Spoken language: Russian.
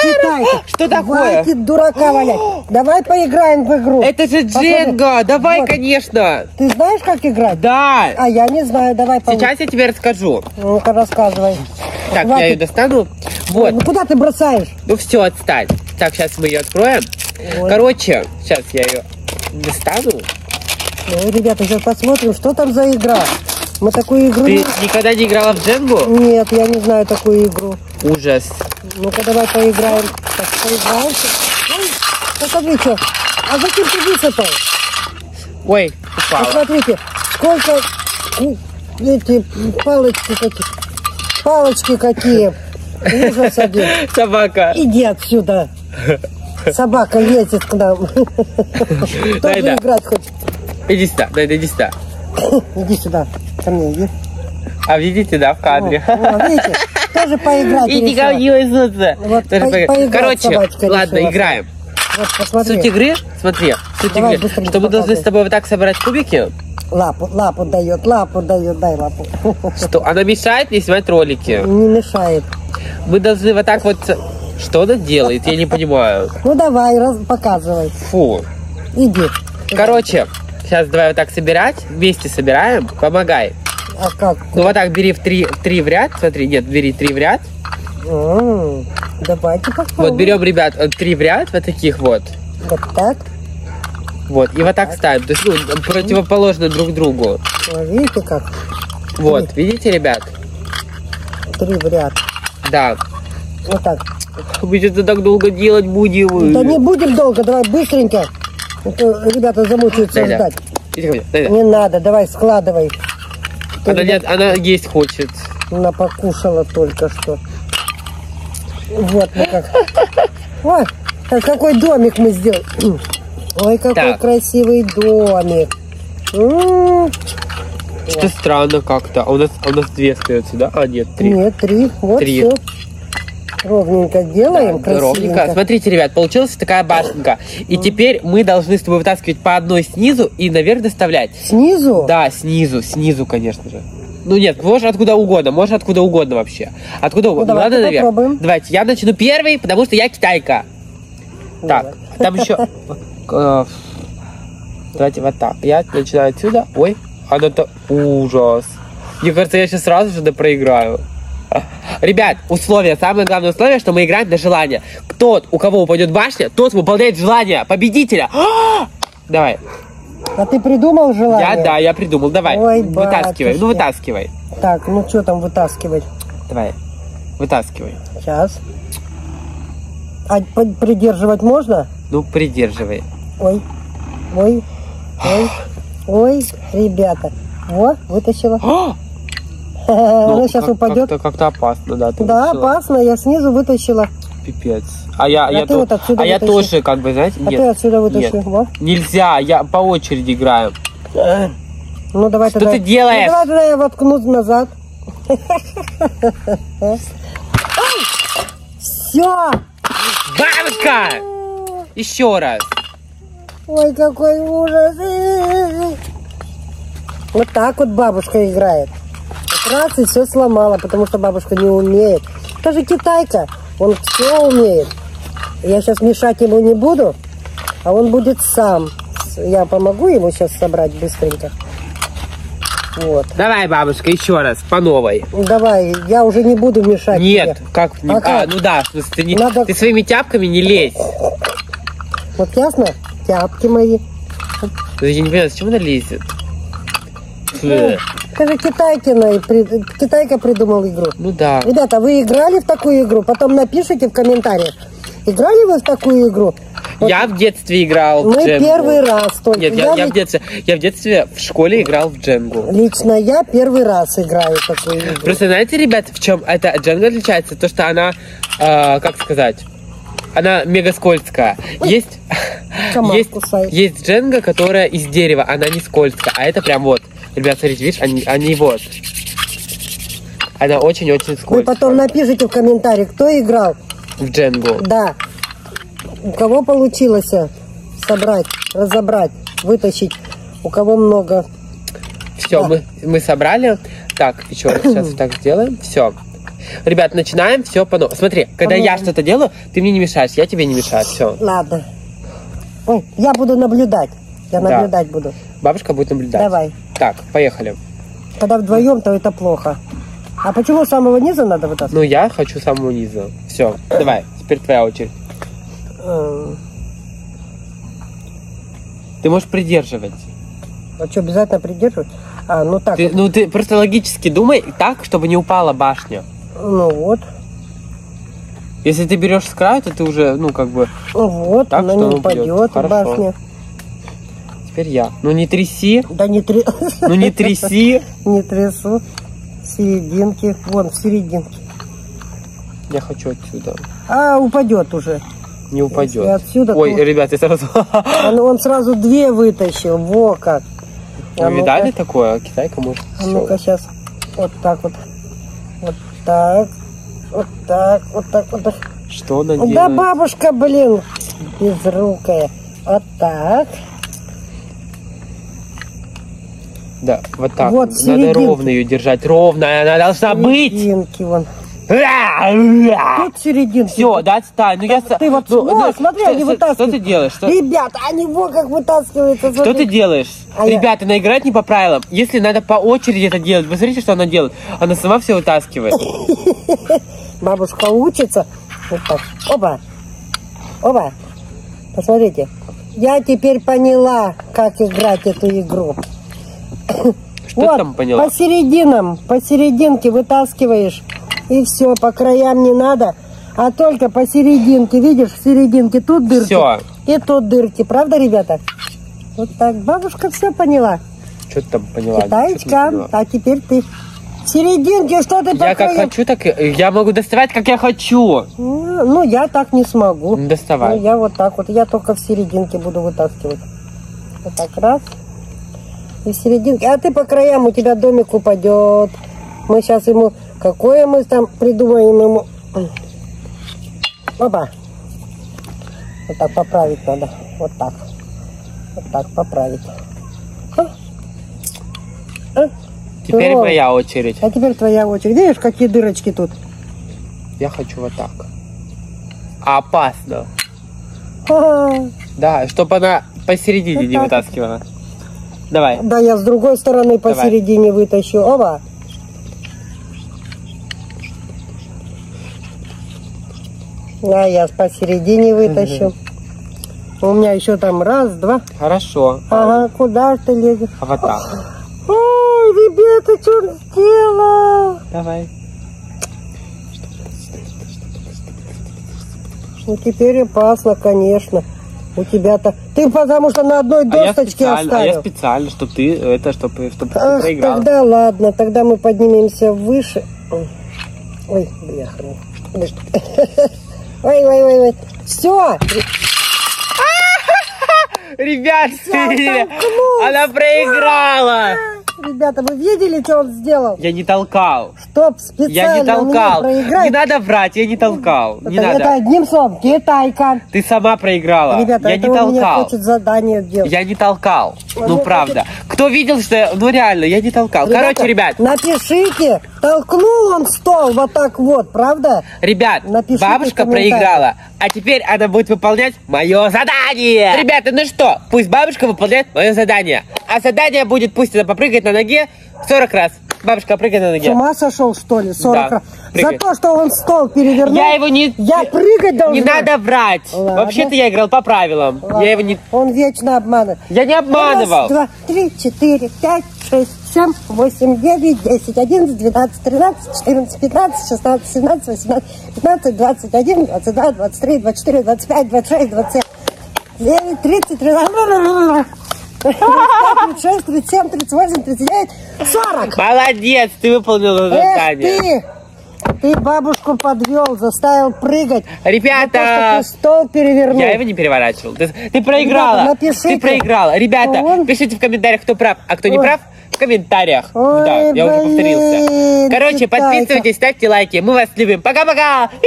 Китайка. Что такое? Хватит дурака валять. Давай поиграем в игру. Это же Дженга. Давай, Вот. конечно. Ты знаешь, как играть? Да. А я не знаю, давай Сейчас я тебе расскажу. Ну-ка, рассказывай. Так, Хватит. я ее достану. Вот. Ну куда ты бросаешь? Ну все, отстань. Так, сейчас мы ее откроем. Ой. Короче, сейчас я ее достану. Ну, ребята, сейчас посмотрим, что там за игра. Мы такую игру... Ты никогда не играла в Дженгу? Нет, я не знаю такую игру. Ужас. Ну-ка, давай поиграем. Так, поиграем. Ой, посмотри, что. А зачем ты высыпал? Ой, упала. Посмотрите, сколько эти палочки какие. Палочки какие. Ужас один. Собака. Иди отсюда. Собака лезет к нам. Тоже Дай-да. играть хочет. Иди сюда, дай, иди сюда. Иди сюда. Ко мне иди. А видите, да, в кадре. О, видите, тоже поиграть И решила. никого не лысутся. Вот Тоже поиграть Короче, собачка ладно, решила. играем. Вот, посмотри. Суть игры, смотри, суть Давай, игры, быстренько что мы должны показывай. с тобой вот так собрать кубики, Лапу дает, дай лапу. что она мешает мне снимать ролики. Не мешает. Мы должны вот так вот... Что она делает? Я не понимаю. Ну давай, показывай. Фу. Иди. Короче, сейчас давай вот так собирать. Вместе собираем. Помогай. А как? Ну вот так бери в три в ряд. Смотри, нет, бери 3 в ряд. Давайте попробуем. Вот берем, ребят, 3 в ряд, вот таких вот. Вот так. Вот, и вот так ставим. То есть, ну, противоположно друг другу. Вот, видите как? Вот, видите, ребят? 3 в ряд. Да. Вот так. Мы что-то так долго делать будем. Да не будем долго, давай быстренько. А то ребята замучаются Дай-да. ждать. Иди ко мне, дай-да. Не надо, давай складывай. Она, нет, она есть хочет. Она покушала только что. Вот мы как. Ой, а какой домик мы сделали. Ой, какой Так. красивый домик. Что странно как-то. А у нас 2 остается, да? А, нет, 3. Нет, 3. Вот 3. все. Ровненько делаем, Ровненько. красивенько. Смотрите, ребят, получилась такая башенка. И теперь мы должны с тобой вытаскивать по одной снизу и наверх доставлять. Снизу? Да, снизу, конечно же. Ну нет, можно откуда угодно вообще. Откуда угодно. давайте Ладно, наверх. попробуем. Давайте, я начну первый, потому что я китайка. Давай. Так, там еще... Давайте вот так. Я начинаю отсюда. Ой, она-то... Ужас. Мне кажется, я сейчас сразу же проиграю. Ребят, условие, самое главное условие, что мы играем на желание. У кого упадет башня, тот выполняет желание победителя. Давай. А ты придумал желание? Я придумал. Давай, Ой, вытаскивай. батюшки. Ну, вытаскивай. Так, ну что там вытаскивать? Давай, вытаскивай. Сейчас. А придерживать можно? Ну, придерживай. Ой, ой, ой, ой, ребята. Во, вытащила. Она сейчас упадет. Как-то опасно, да. ты Да, вытащила. опасно, я снизу вытащила. Пипец. А я ты вот отсюда вытащи. тоже, как бы, знаете, А нет. ты отсюда вытащи. Нет. Во. Нельзя, я по очереди играю. Ну давай Что тогда. ты делаешь? Ну, давай тогда я воткну назад. Все. Бабушка! Еще раз. Ой, какой ужас. Вот так вот бабушка играет. Вот раз и все сломала, потому что бабушка не умеет. Это же китайка, он все умеет. Я сейчас мешать ему не буду, а он будет сам. Я помогу ему сейчас собрать быстренько. Вот. Давай, бабушка, еще раз, по новой. Давай, я уже не буду мешать Нет, тебе. как не... А как? ну да, в смысле, Надо- ты своими тяпками не лезь. Вот ясно? Тяпки мои. Я не понимаю, зачем она лезет? Это же Китайкина, Китайка придумал игру. Ну да. Ребята, вы играли в такую игру? Потом напишите в комментариях. Играли вы в такую игру? Вот Я в детстве играл в мы Дженгу. первый раз только. Нет, я в детстве в школе играл в Дженгу. Лично я первый раз играю в такую игру. Просто знаете, ребят, в чем эта Дженга отличается? То, что она, как сказать, она мега скользкая. Есть Комар кусает. есть Дженга, которая из дерева, она не скользкая. А это прям вот, ребят, смотрите, видишь, они вот. Она очень-очень Вы скользкая. потом напишите в комментариях, кто играл. В Дженгу. Да. У кого получилось собрать, разобрать, вытащить. У кого много. Все, Да. мы собрали. Так, еще раз сейчас вот так сделаем. Все. Ребят, начинаем все по новому. Смотри, когда я что-то делаю, ты мне не мешаешь, я тебе не мешаю. Все. Ладно. Ой, я буду наблюдать. Я Да. наблюдать буду. Бабушка будет наблюдать. Давай. Так, поехали. Когда вдвоем, то это плохо. А почему с самого низа надо вытаскивать? Ну, я хочу с самого низа. Все, давай, теперь твоя очередь. Ты можешь придерживать. А что, обязательно придерживать? А, ну так. Ты просто логически думай так, чтобы не упала башня. Ну вот. Если ты берешь с края, то ты уже, ну, как бы... Ну вот, Так, она что не он упадет, бьет. Хорошо. башня. Теперь я. Ну, не тряси. Да не Ну, не тряси. Не трясу. В серединке. Вон, в серединке. Я хочу отсюда. А, упадет уже. Не упадет. Если отсюда, Ой, то- ребят, я сразу... Он сразу две вытащил. Во как. Вы видали такое? Китайка может... А ну-ка сейчас. Вот так вот. Вот так. Вот так. Вот так. Вот так. Что она Да делает? бабушка, блин. Безрукая. Вот так. Да, вот так. Вот, Надо серединки. ровно ее держать. Ровно она должна быть. Серединки вон. Все, Тут серединки. да, отстань. Ну, я... Ты вот, ну, вот, смотри, они Что вытаскивают. ты делаешь? Что... Ребята, они вот как вытаскиваются. Что ты делаешь? А я- Ребята, она играет не по правилам. Если надо по очереди это делать, посмотрите, что она делает. Она сама все вытаскивает. Бабушка учится. Вот так. Оба. Оба. Посмотрите. Я теперь поняла, как играть эту игру. Что ты там поняла? посерединке вытаскиваешь. И все, по краям не надо. А только посерединке, видишь, в серединке тут дырки. Всё. И тут дырки. Правда, ребята? Вот так. Бабушка все поняла. Что ты там поняла? Китаечка, а теперь ты. В серединке что ты Я как краям? хочу, так я могу доставать, как я хочу. Ну, я так не смогу. Ну, доставай. Ну, я вот так вот. Я только в серединке буду вытаскивать. Вот так раз. И в серединке. А ты по краям, у тебя домик упадет. Мы сейчас ему... Какое мы там придумаем ему? Опа. Вот так поправить надо. Вот так. Вот так поправить. Теперь Ровно. моя очередь. А теперь твоя очередь. Видишь, какие дырочки тут? Я хочу вот так. Опасно. Ха-ха. Да, чтобы она посередине Вот не так вот. вытаскивала. Давай. Да, я с другой стороны Давай. посередине вытащу. Оба. Да, я посередине вытащу. У меня еще там раз, два. Хорошо. Ага, куда ж ты лезешь? А вот так. Ой, ребята, что он сделал? Давай. Ну, теперь опасно, конечно. У тебя-то... Ты потому что на одной досточке а оставил. я специально, чтобы ты это, чтобы ты Ах, проиграл. тогда ладно, тогда мы поднимемся выше. Ой, бляха. Ой. Все, Ребят, Я она проиграла. ребята, вы видели, что он сделал? Я не толкал. Чтоб специально Я не толкал. меня проиграть. Не надо врать, я не толкал. Не это надо. одним словом, китайка. Ты сама проиграла. Ребята, Я это не он меня толкал. хочет задание делать. Я не толкал. Он Ну, мне правда. Кто видел, что я... Ну, реально, я не толкал. Короче, ребят. Напишите, толкнул он стол вот так вот, правда? Ребят, Напишите бабушка в комментариях. проиграла, а теперь она будет выполнять мое задание. Ребята, ну что, пусть бабушка выполняет мое задание. А задание будет, пусть она попрыгает на ноге 40 раз. Бабушка, прыгай на С ноге. ума сошел, что ли? 40 Да, раз. прыгай. За то, что он стол перевернул. Я его не... Я прыгать должна. Не надо врать. Ладно. Вообще-то я играл по правилам. Ладно. Я его не... Он вечно обманывает. Я не обманывал. Раз, два, три, четыре, пять, шесть, семь, восемь, девять, 10, 11, 12, 13, 14, 15, 16, 17, 18, 19, 21, 22, 23, 24, 25, 26, 27, 9, 30, 32, 36, 37, 38, 39, 40. Молодец, ты выполнила задание. Ты бабушку подвел, заставил прыгать. Ребята, За то, что ты стол перевернул. я его не переворачивал. Ты проиграла. Ребята, напишите. Ты проиграла. Ребята, Он- пишите в комментариях, кто прав, а кто не Ой. прав. В комментариях. Ой, Да, я уже повторился. блин, Короче, Китайка. подписывайтесь, ставьте лайки. Мы вас любим. Пока-пока.